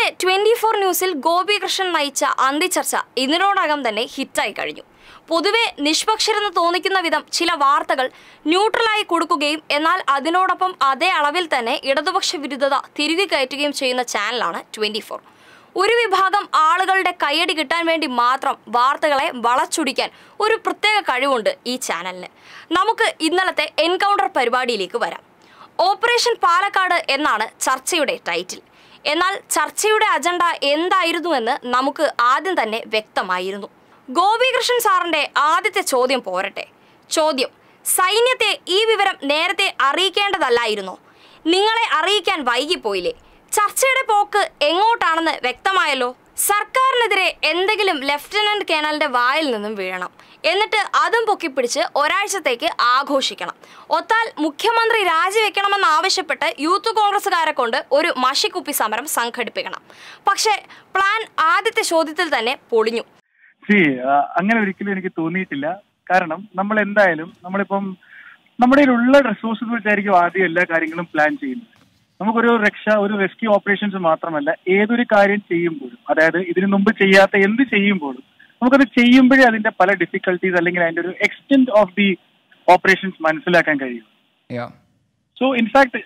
ഇന്നത്തെ 24 ന്യൂസിൽ ഗോപികൃഷ്ണൻ നയിച്ച അന്തിച്ചർച്ച ഇതിനോടകം തന്നെ ഹിറ്റായി കഴിഞ്ഞു. പൊതുവെ നിഷ്പക്ഷരെന്ന് തോന്നിക്കുന്ന വിധം ചില വാർത്തകൾ ന്യൂട്രലായി കൊടുക്കുകയും എന്നാൽ അതിനോടൊപ്പം അതേ അളവിൽ തന്നെ ഇടതുപക്ഷ വിരുദ്ധത തിരികെ കയറ്റുകയും ചെയ്യുന്ന ചാനലാണ് 24. ഒരു വിഭാഗം ആളുകളുടെ കയ്യടി കിട്ടാൻ വേണ്ടി മാത്രം വാർത്തകളെ വളച്ചൊടിക്കാൻ ഒരു പ്രത്യേക കഴിവുണ്ട് ഈ ചാനലിന്. നമുക്ക് ഇന്നലത്തെ എൻകൗണ്ടർ പരിപാടിയിലേക്ക് വരാം. ഓപ്പറേഷൻ പാലക്കാട് എന്നാണ് ചർച്ചയുടെ ടൈറ്റിൽ. എന്നാൽ ചർച്ചയുടെ അജണ്ട എന്തായിരുന്നുവെന്ന് നമുക്ക് ആദ്യം തന്നെ വ്യക്തമായിരുന്നു. ഗോപികൃഷ്ണൻ സാറിന്റെ ആദ്യത്തെ ചോദ്യം പോരട്ടെ. ചോദ്യം: സൈന്യത്തെ ഈ വിവരം നേരത്തെ അറിയിക്കേണ്ടതല്ലായിരുന്നോ? നിങ്ങളെ അറിയിക്കാൻ വൈകിപ്പോയില്ലേ? ചർച്ചയുടെ പോക്ക് എങ്ങോട്ടാണെന്ന് വ്യക്തമായല്ലോ. സർക്കാരിനെതിരെ എന്തെങ്കിലും ലഫ്റ്റനന്റ് കേണലിന്റെ വായിൽ നിന്നും വീഴണം, എന്നിട്ട് അതും പൊക്കിപ്പിടിച്ച് ഒരാഴ്ചത്തേക്ക് ആഘോഷിക്കണം. ഒത്താൽ മുഖ്യമന്ത്രി രാജിവെക്കണമെന്ന് ആവശ്യപ്പെട്ട് യൂത്ത് കോൺഗ്രസുകാരെ കൊണ്ട് ഒരു മഷിക്കുപ്പി സമരം സംഘടിപ്പിക്കണം. പക്ഷേ പ്ലാൻ ആദ്യത്തെ ചോദ്യത്തിൽ തന്നെ പൊളിഞ്ഞു. അങ്ങനെ ഒരിക്കലും എനിക്ക് തോന്നിയിട്ടില്ല. കാരണം നമ്മൾ എന്തായാലും നമ്മളിപ്പം നമ്മുടെ ഉള്ള റിസോഴ്സസ് വെച്ചായിരിക്കും ആദ്യം എല്ലാ കാര്യങ്ങളും പ്ലാൻ ചെയ്യുന്നത്. നമുക്കൊരു റെസ്ക്യൂ ഓപ്പറേഷൻസ് മാത്രമല്ല, ഏതൊരു കാര്യം ചെയ്യുമ്പോഴും, അതായത് ഇതിനു മുമ്പ് ചെയ്യാത്ത എന്ത് ചെയ്യുമ്പോഴും നമുക്കത് ചെയ്യുമ്പോഴേ അതിന്റെ പല ഡിഫിക്കൽട്ടീസ് അല്ലെങ്കിൽ അതിന്റെ ഒരു എക്സ്റ്റെന്റ് ഓഫ് ദി ഓപ്പറേഷൻസ് മനസ്സിലാക്കാൻ കഴിയും. സോ ഇൻഫാക്ട്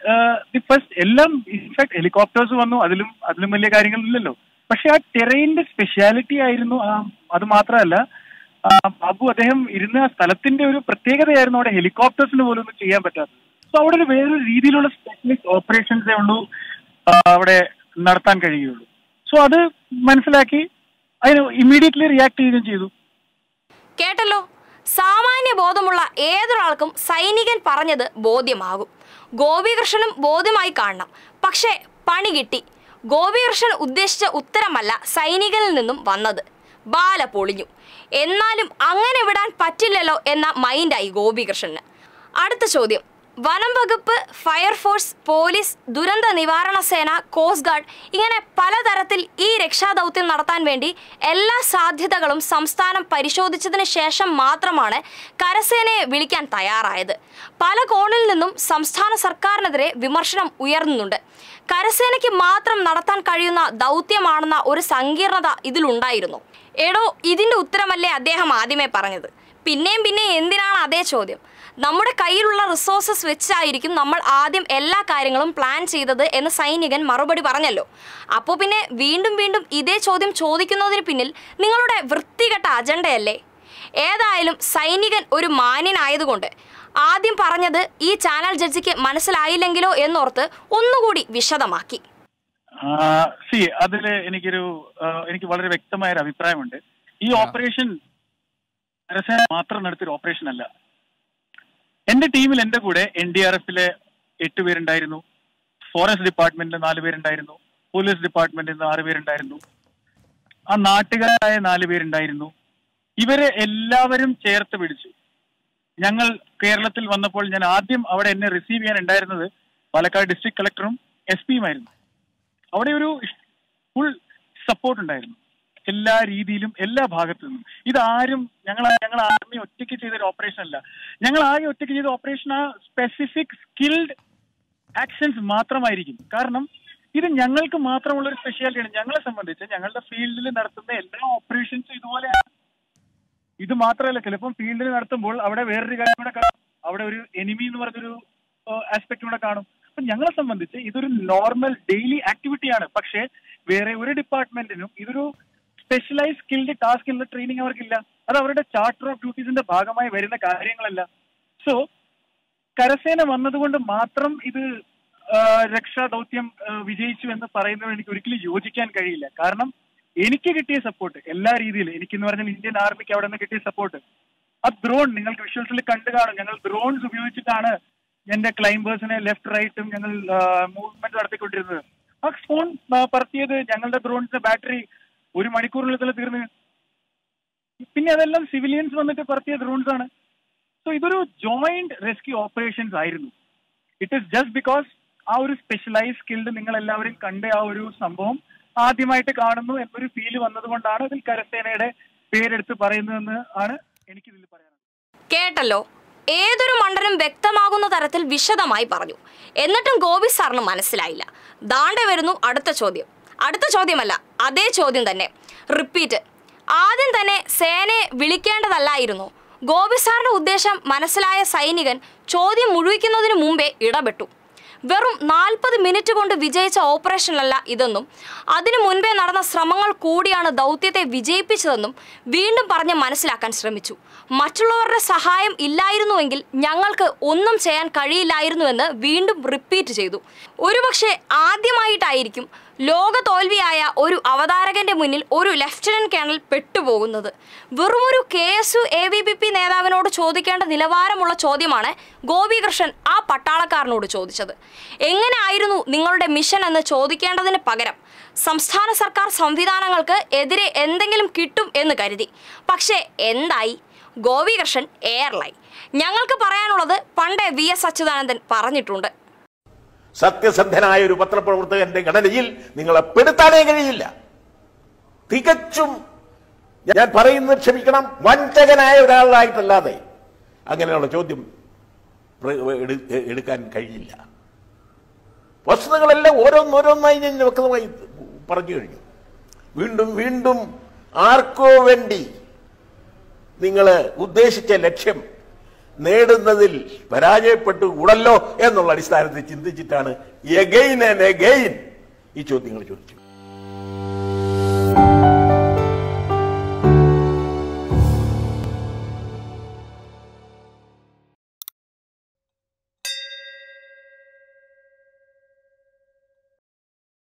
ഹെലികോപ്റ്റേഴ്സ് വന്നു, അതിലും വലിയ കാര്യങ്ങളില്ലല്ലോ. പക്ഷെ ആ ടെറൈനിന്റെ സ്പെഷ്യാലിറ്റി ആയിരുന്നു. അത് മാത്രമല്ല, ബാബു അദ്ദേഹം ഇരുന്ന സ്ഥലത്തിന്റെ ഒരു പ്രത്യേകതയായിരുന്നു. അവിടെ ഹെലികോപ്റ്റേഴ്സിന് പോലും ഒന്നും ചെയ്യാൻ പറ്റാത്തത്. സോ അവിടെ ഒരു വേറൊരു രീതിയിലുള്ള സ്പെഷ്യലിസ്റ്റ് ഓപ്പറേഷൻസേ ഉള്ളൂ അവിടെ നടത്താൻ കഴിയുള്ളൂ. സോ അത് മനസ്സിലാക്കി അതിന് ഇമ്മീഡിയറ്റ്ലി റിയാക്ട് ചെയ്യുകയും ചെയ്തു. കേട്ടല്ലോ, സാമാന്യ ബോധമുള്ള ഏതൊരാൾക്കും സൈനികൻ പറഞ്ഞത് ബോധ്യമാകും. ഗോപികൃഷ്ണനും ബോധ്യമായി കാണണം. പക്ഷേ പണി കിട്ടി. ഗോപികൃഷ്ണൻ ഉദ്ദേശിച്ച ഉത്തരമല്ല സൈനികനിൽ നിന്നും വന്നത്. ബാല പൊളിഞ്ഞു. എന്നാലും അങ്ങനെ വിടാൻ പറ്റില്ലല്ലോ എന്ന മൈൻഡായി ഗോപികൃഷ്ണന്. അടുത്ത ചോദ്യം: വനം വകുപ്പ്, ഫയർഫോഴ്സ്, പോലീസ്, ദുരന്ത നിവാരണ സേന, കോസ്റ്റ് ഗാർഡ് ഇങ്ങനെ പലതരത്തിൽ ഈ രക്ഷാദൗത്യം നടത്താൻ വേണ്ടി എല്ലാ സാധ്യതകളും സംസ്ഥാനം പരിശോധിച്ചതിന് ശേഷം മാത്രമാണ് കരസേനയെ വിളിക്കാൻ തയ്യാറായത്. പല കോണിൽ നിന്നും സംസ്ഥാന സർക്കാരിനെതിരെ വിമർശനം ഉയർന്നുണ്ട്. കരസേനയ്ക്ക് മാത്രം നടത്താൻ കഴിയുന്ന ദൗത്യമാണെന്ന ഒരു സങ്കീർണത ഇതിലുണ്ടായിരുന്നു. എടോ, ഇതിന്റെ ഉത്തരമല്ലേ അദ്ദേഹം ആദ്യമേ പറഞ്ഞത്? പിന്നെയും എന്തിനാണ് അതേ ചോദ്യം? നമ്മുടെ കയ്യിലുള്ള റിസോഴ്സസ് വെച്ചായിരിക്കും നമ്മൾ ആദ്യം എല്ലാ കാര്യങ്ങളും പ്ലാൻ ചെയ്തത് എന്ന് സൈനികൻ മറുപടി പറഞ്ഞല്ലോ. അപ്പോൾ പിന്നെ വീണ്ടും ഇതേ ചോദ്യം ചോദിക്കുന്നതിന് പിന്നിൽ നിങ്ങളുടെ വൃത്തികെട്ട അജണ്ടയല്ലേ? ഏതായാലും സൈനികൻ ഒരു മാന്യനായതുകൊണ്ട് ആദ്യം പറഞ്ഞത് ഈ ചാനൽ ജഡ്ജിക്ക് മനസ്സിലായില്ലെങ്കിലോ എന്നോർത്ത് ഒന്നുകൂടി വിശദമാക്കി. അതില് എനിക്ക് വളരെ വ്യക്തമായ ഒരു അഭിപ്രായമുണ്ട്. ഈ ഓപ്പറേഷൻ മാത്രം നടത്തിയൊരു ഓപ്പറേഷൻ അല്ല. എന്റെ ടീമിൽ എന്റെ കൂടെ NDRFലെ 8 പേരുണ്ടായിരുന്നു, ഫോറസ്റ്റ് ഡിപ്പാർട്ട്മെന്റിൽ 4 പേരുണ്ടായിരുന്നു, പോലീസ് ഡിപ്പാർട്ട്മെന്റിൽ 6 പേരുണ്ടായിരുന്നു, ആ നാട്ടുകാരായ 4 പേരുണ്ടായിരുന്നു. ഇവരെ എല്ലാവരും ചേർത്ത് പിടിച്ചു. ഞങ്ങൾ കേരളത്തിൽ വന്നപ്പോൾ ഞാൻ ആദ്യം അവിടെ എന്നെ റിസീവ് ചെയ്യാൻ ഉണ്ടായിരുന്നത് പാലക്കാട് ഡിസ്ട്രിക്ട് കളക്ടറും SP-യുമായിരുന്നു. അവിടെ ഒരു ഫുൾ സപ്പോർട്ട് ഉണ്ടായിരുന്നു എല്ലാ രീതിയിലും, എല്ലാ ഭാഗത്തു നിന്നും. ഇതാരും ഞങ്ങൾ ആർമി ഒറ്റയ്ക്ക് ചെയ്തൊരു ഓപ്പറേഷൻ അല്ല. ഞങ്ങൾ ആകെ ഒറ്റയ്ക്ക് ചെയ്ത ഓപ്പറേഷൻ ആ സ്പെസിഫിക് സ്കിൽഡ് ആക്ഷൻസ് മാത്രമായിരിക്കും. കാരണം ഇത് ഞങ്ങൾക്ക് മാത്രമുള്ള ഒരു സ്പെഷ്യാലിറ്റിയാണ്. ഞങ്ങളെ സംബന്ധിച്ച് ഞങ്ങളുടെ ഫീൽഡിൽ നടത്തുന്ന എല്ലാ ഓപ്പറേഷൻസും ഇതുപോലെയാണ്. ഇത് മാത്രമല്ല, ചിലപ്പം ഫീൽഡിൽ നടത്തുമ്പോൾ അവിടെ വേറൊരു കാര്യം കൂടെ കാണും. അവിടെ ഒരു എനിമി എന്ന് പറഞ്ഞൊരു ആസ്പെക്ട് കൂടെ കാണും. അപ്പൊ ഞങ്ങളെ സംബന്ധിച്ച് ഇതൊരു നോർമൽ ഡെയിലി ആക്ടിവിറ്റിയാണ്. പക്ഷേ വേറെ ഒരു ഡിപ്പാർട്ട്മെന്റിനും ഇതൊരു സ്പെഷ്യലൈസ് സ്കിൽഡ് ടാസ്ക് ഉള്ള ട്രെയിനിങ് അവർക്കില്ല. അത് അവരുടെ ചാർട്ടർ ഓഫ് ഡ്യൂട്ടീസിന്റെ ഭാഗമായി വരുന്ന കാര്യങ്ങളല്ല. സോ കരസേന വന്നതുകൊണ്ട് മാത്രം ഇത് രക്ഷാദൗത്യം വിജയിച്ചു എന്ന് പറയുന്നത് എനിക്ക് ഒരിക്കലും യോജിക്കാൻ കഴിയില്ല. കാരണം എനിക്ക് കിട്ടിയ സപ്പോർട്ട് എല്ലാ രീതിയിലും, എനിക്കെന്ന് പറഞ്ഞാൽ ഇന്ത്യൻ ആർമിക്ക് അവിടെ നിന്ന് കിട്ടിയ സപ്പോർട്ട്, ആ ഡ്രോൺ നിങ്ങൾക്ക് വിഷ്വൽസിൽ കണ്ടു കാണും. ഞങ്ങൾ ഡ്രോൺസ് ഉപയോഗിച്ചിട്ടാണ് എന്റെ ക്ലൈംബേഴ്സിനെ ലെഫ്റ്റ് റൈറ്റും ഞങ്ങൾ മൂവ്മെന്റ് നടത്തിക്കൊണ്ടിരുന്നത്. ആ ഫോൺ പറത്തിയത് ഞങ്ങളുടെ ഡ്രോൺസിന്റെ ബാറ്ററി 1 മണിക്കൂറിനുള്ളിൽ തീർന്നു. പിന്നെ അതെല്ലാം സിവിലിയൻസ് വന്നിട്ട് പറത്തിയ ഡ്രോൺസ് ആണ്. സോ ഇതൊരു ജോയിന്റ് റെസ്ക്യൂ ഓപ്പറേഷൻസ് ആയിരുന്നു. ഇറ്റ് ഈസ് ജസ്റ്റ് ബിക്കോസ് ആ ഒരു സ്പെഷ്യലൈസ് സ്കിൽഡ് നിങ്ങൾ എല്ലാവരും കണ്ട ആ ഒരു സംഭവം ആദ്യമായിട്ട് കാണുന്നു എന്നൊരു ഫീല് വന്നതുകൊണ്ടാണ് ഇതിൽ കരസേനയുടെ പേരെടുത്ത് പറയുന്നതെന്ന് ആണ് എനിക്കിതിൽ പറയാനുള്ളത്. കേട്ടല്ലോ, ഏതൊരു മണ്ടനും വ്യക്തമാകുന്ന തരത്തിൽ വിശദമായി പറഞ്ഞു. എന്നിട്ടും ഗോപി സാറിന് മനസ്സിലായില്ല. ദാണ്ടെ വരുന്നു അടുത്ത ചോദ്യം. അടുത്ത ചോദ്യമല്ല, അതേ ചോദ്യം തന്നെ, റിപ്പീറ്റ്. ആദ്യം തന്നെ സേനയെ വിളിക്കേണ്ടതല്ലായിരുന്നു. ഗോപി സാറിന്റെ ഉദ്ദേശം മനസ്സിലായ സൈനികൻ ചോദ്യം മുഴുവിക്കുന്നതിന് മുമ്പേ ഇടപെട്ടു. വെറും 40 മിനിറ്റ് കൊണ്ട് വിജയിച്ച ഓപ്പറേഷനല്ല ഇതെന്നും അതിനു മുൻപേ നടന്ന ശ്രമങ്ങൾ കൂടിയാണ് ദൗത്യത്തെ വിജയിപ്പിച്ചതെന്നും വീണ്ടും പറഞ്ഞ് മനസ്സിലാക്കാൻ ശ്രമിച്ചു. മറ്റുള്ളവരുടെ സഹായം ഇല്ലായിരുന്നുവെങ്കിൽ ഞങ്ങൾക്ക് ഒന്നും ചെയ്യാൻ കഴിയില്ലായിരുന്നുവെന്ന് വീണ്ടും റിപ്പീറ്റ് ചെയ്തു. ഒരുപക്ഷെ ആദ്യമായിട്ടായിരിക്കും ലോക തോൽവിയായ ഒരു അവതാരകന്റെ മുന്നിൽ ഒരു ലഫ്റ്റനന്റ് കേണൽ പെട്ടുപോകുന്നത്. വെറുമൊരു KSU AVP നേതാവിനോട് ചോദിക്കേണ്ട നിലവാരമുള്ള ചോദ്യമാണ് ഗോപികൃഷ്ണൻ ആ പട്ടാളക്കാരനോട് ചോദിച്ചത്. എങ്ങനെ ആയിരുന്നു നിങ്ങളുടെ മിഷൻ എന്ന് ചോദിക്കേണ്ടതിന് പകരം സംസ്ഥാന സർക്കാർ സംവിധാനങ്ങൾക്ക് എതിരെ എന്തെങ്കിലും കിട്ടും എന്ന് കരുതി. പക്ഷേ എന്തായി? ഗോപികൃഷ്ണൻ എയർലൈൻ. ഞങ്ങൾക്ക് പറയാനുള്ളത് പണ്ടേ VS അച്യുതാനന്ദൻ പറഞ്ഞിട്ടുണ്ട്. സത്യസന്ധനായ ഒരു പത്രപ്രവർത്തകന്റെ ഘടനയിൽ നിങ്ങളെ പെടുത്താനേ കഴിയില്ല. തികച്ചും, ഞാൻ പറയുന്നത് ക്ഷമിക്കണം, വഞ്ചകനായ ഒരാളായിട്ടല്ലാതെ അങ്ങനെയുള്ള ചോദ്യം എടുക്കാൻ കഴിയില്ല. വസ്തുതകളെല്ലാം ഓരോന്നോരോന്നായി ഞാൻ വ്യക്തമായി പറഞ്ഞു കഴിഞ്ഞു. വീണ്ടും വീണ്ടും ആർക്കോ വേണ്ടി നിങ്ങൾ ഉദ്ദേശിച്ച ലക്ഷ്യം നേടുന്നതിൽ പരാജയപ്പെട്ടു കൂടല്ലോ എന്നുള്ള അടിസ്ഥാനത്തിൽ ചിന്തിച്ചിട്ടാണ് എഗെയിൻ ആൻഡ് എഗെയിൻ ഈ ചോദ്യങ്ങൾ ചോദിച്ചത്.